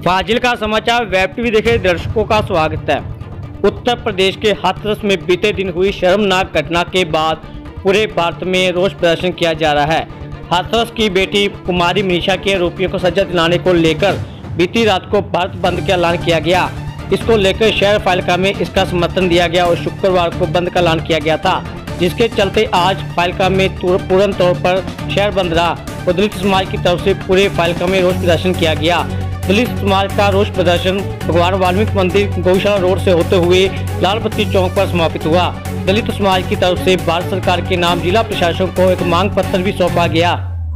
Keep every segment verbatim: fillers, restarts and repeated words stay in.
फाजिल्का समाचार web TV देखे दर्शकों का स्वागत है। उत्तर प्रदेश के हाथरस में बीते दिन हुई शर्मनाक घटना के बाद पूरे भारत में रोष प्रदर्शन किया जा रहा है। हाथरस की बेटी कुमारी मनीषा के आरोपियों को सजा दिलाने को लेकर बीती रात को भारत बंद का ऐलान किया गया। इसको लेकर शहर फाजिल्का में इसका समर्थन दिया गया और शुक्रवार को बंद का ऐलान किया गया था, जिसके चलते आज फाजिल्का में पूर्ण तौर पर शहर बंद रहा और दलित समाज की तरफ से पूरे फाजिल्का में रोष प्रदर्शन किया गया। दलित समाज का रोष प्रदर्शन भगवान वाल्मीकि मंदिर गौशाला रोड से होते हुए लाल बत्ती चौक पर समापित हुआ। दलित समाज की तरफ से भारत सरकार के नाम जिला प्रशासन को एक मांग पत्र भी सौंपा गया।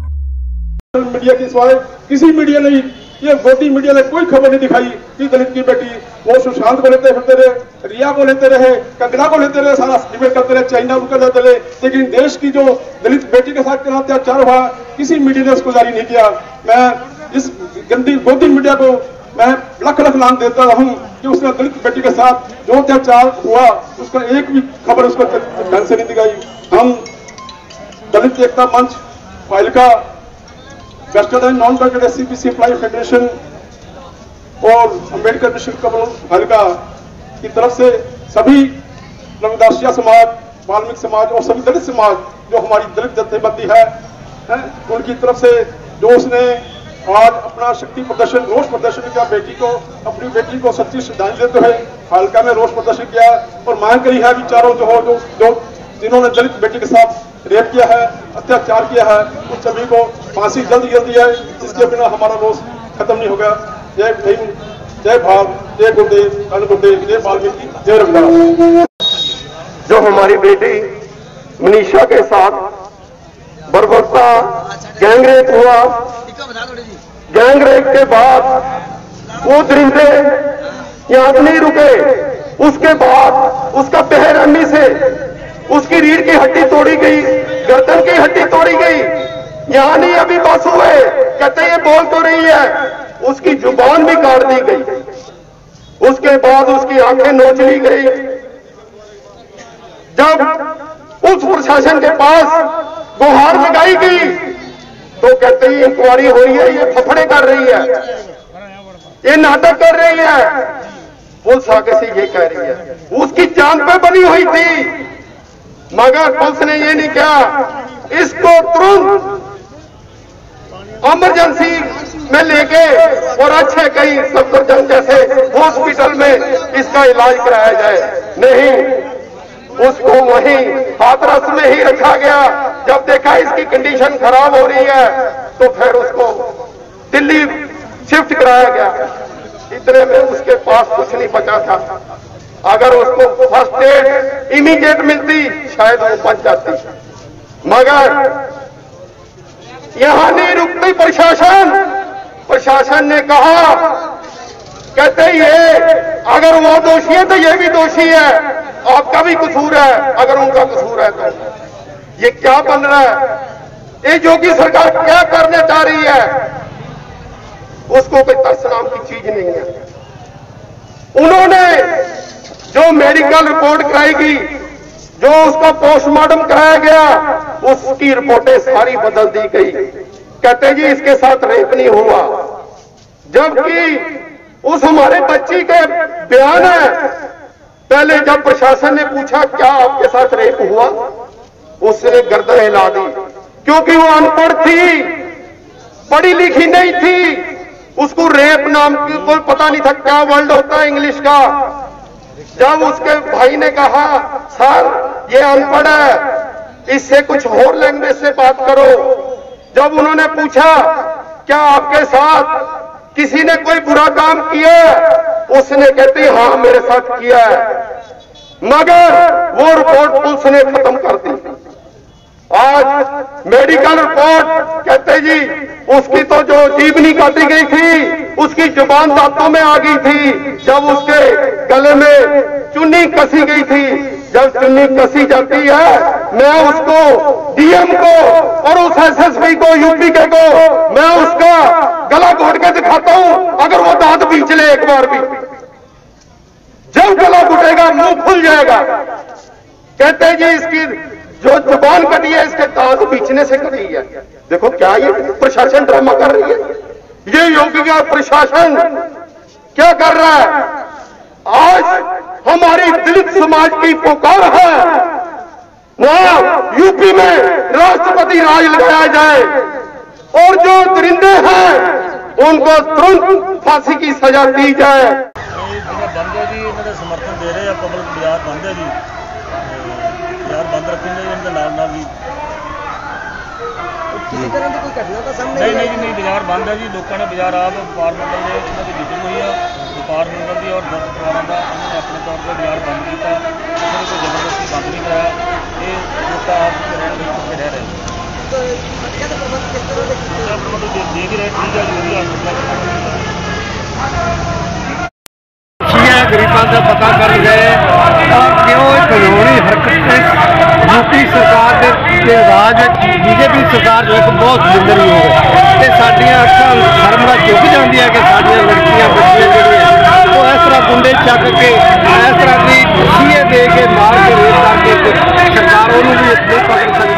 मीडिया की सिवाय किसी मीडिया ने, ये गोदी मीडिया ने कोई खबर नहीं दिखाई कि दलित की बेटी वो सुशांत को लेते फिरते रहे, रिया को लेते रहे, कंगना को लेते रहे, सारा डिबेट करते रहे, चाइना को लेते रहे, लेकिन देश की जो दलित बेटी के साथ कितना अत्याचार हुआ किसी मीडिया ने उसको जारी नहीं किया। मैं इस गंदी गोदी मीडिया को मैं लख लख लान देता हूं कि उसने दलित बेटी के साथ जो अत्याचार हुआ उसका एक भी खबर उसको ढंग से नहीं दिखाई। हम Dalit Ekta Manch Fazilka, western and non western S C P C employ federation और अम्बेडकर मिशन कबल फाजिल्का की तरफ से सभी रविदासिया समाज, वाल्मीकि समाज और सभी दलित समाज जो हमारी दलित जत्थेबंदी है, है उनकी तरफ से जो उसने आज अपना शक्ति प्रदर्शन, रोष प्रदर्शन किया, बेटी को, अपनी बेटी को सच्ची श्रद्धांजलि देते हुए फाजिल्का में रोष प्रदर्शन किया और मांग करी है विचारों जो हो जो, जो जिन्होंने दलित बेटी के साथ रेप किया है, अत्याचार किया है, उन सभी को फांसी जल्दी जल्दी है, जिसके बिना हमारा रोष खत्म नहीं होगा। जय भीम, जय भारत, जय गुरुदेव, अन गुरुदेव, जय वाल्मीकि, जय रविदास। जो हमारी बेटी मनीषा के साथ बर्बरता गैंगरेप हुआ, गैंगरेप के बाद वो दरिंदे यहाँ नहीं रुके, उसके बाद उसका बेरहमी से उसकी रीढ़ की हड्डी तोड़ी गई, गर्दन की हड्डी तोड़ी गई। यहाँ नहीं अभी बस हुए, कहते ये बोल तो रही है, उसकी जुबान भी काट दी गई, उसके बाद उसकी आंखें नोच ली गई। जब उस प्रशासन के पास गुहार लगाई गई तो कहते ही इंक्वायरी हो रही है, ये फफड़े कर रही है, ये नाटक कर रही है। पुलिस आगे से ये कह रही है उसकी जान पे बनी हुई थी, मगर पुलिस ने ये नहीं किया, इसको तुरंत इमरजेंसी में लेके और अच्छे कई सफदरजंग जैसे हॉस्पिटल में इसका इलाज कराया जाए। नहीं, उसको वहीं हाथरस में ही रखा गया। जब देखा इसकी कंडीशन खराब हो रही है तो फिर उसको दिल्ली शिफ्ट कराया गया। इतने में उसके पास कुछ नहीं बचा था, अगर उसको फर्स्ट एड इमीडिएट मिलती शायद वो बच जाती, मगर यहां नहीं रुकती प्रशासन। प्रशासन ने कहा, कहते ये अगर वो दोषी है तो ये भी दोषी है, आपका भी कसूर है, अगर उनका कसूर है तो। ये क्या बन रहा है? ये योगी सरकार क्या करने चाह रही है? उसको कोई तरस नाम की चीज नहीं है। उन्होंने जो मेडिकल रिपोर्ट कराएगी, जो उसका पोस्टमार्टम कराया गया, उसकी रिपोर्टें सारी बदल दी गई। कहते जी इसके साथ रेप नहीं हुआ, जबकि उस हमारे बच्ची के बयान है। पहले जब प्रशासन ने पूछा क्या आपके साथ रेप हुआ, उसने गर्दन हिला दी, क्योंकि वो अनपढ़ थी, पढ़ी लिखी नहीं थी, उसको रेप नाम की कोई पता नहीं था क्या वर्ड होता है इंग्लिश का। जब उसके भाई ने कहा सर ये अनपढ़ है, इससे कुछ और लैंग्वेज से बात करो। जब उन्होंने पूछा क्या आपके साथ किसी ने कोई बुरा काम किया, उसने कहती हाँ मेरे साथ किया है, मगर वो रिपोर्ट पुलिस ने खत्म कर दी। आज मेडिकल रिपोर्ट कहते जी उसकी तो जो जीवनी काटी गई थी, उसकी जुबान दांतों में आ गई थी। जब उसके गले में चुन्नी कसी गई थी, जब चुन्नी कसी जाती है, मैं उसको डीएम को और उस एसएसपी को, यूपी के को मैं उसका गला घोट के दिखाता हूं, अगर वो दांत बींच ले एक बार भी, जब गला घुटेगा मुंह खुल जाएगा। कहते जी इसकी जो जुबान कटी है इसके दांत बीचने से कटी है। देखो क्या ये प्रशासन ड्रामा कर रही है, ये योगी का प्रशासन क्या कर रहा है? आज हमारी दलित समाज की पुकार है वहां यूपी में राष्ट्रपति राज लगाया जाए और जो दरिंदे हैं उनको तुरंत फांसी की सजा दी जाए। बंद है जी, इन्होंने समर्थन दे रहे हैं, पब्लिक बाजार बंद है जी, बाजार बंद रखेंगे इनके नाल नाल भी। किसी तरह की कोई घटना का सामने नहीं नहीं नहीं बाजार बंद है जी, लोगों ने बाजार आप व्यापार मंडल ने इन्होंने मीटिंग हुई है व्यापार मंडल की और दस परिवारों का उन्होंने अपने तौर पर बाजार बंद किया, उन्होंने कोई जबरदस्ती बंद नहीं कराया, ये लोग आप रह रहे हैं प्रबंध देख ही रहे। ठीक है जो भी गरीबों का पता कर गए और क्यों कानूनी हरकत यूपी सरकार के राज बीजेपी सरकार जो एक बहुत जिंदगी हो गई तो साडियां अक्खां शर्म नाल झुक जाती है कि साडियां लड़कियां बच्चियां जिहड़ियां वो इस तरह गुंडे चक के इस तरह की सीए दे के मार के रेप करके सरकार उन्होंने भी नहीं पकड़ सकती।